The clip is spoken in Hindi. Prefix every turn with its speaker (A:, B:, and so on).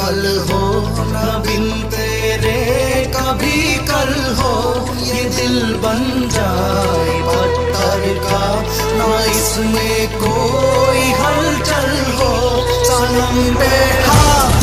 A: पल हो न बिन तेरे कभी कल हो, ये दिल बन जाए पत्थर का ना इसमें कोई हलचल हो। सनम बेहा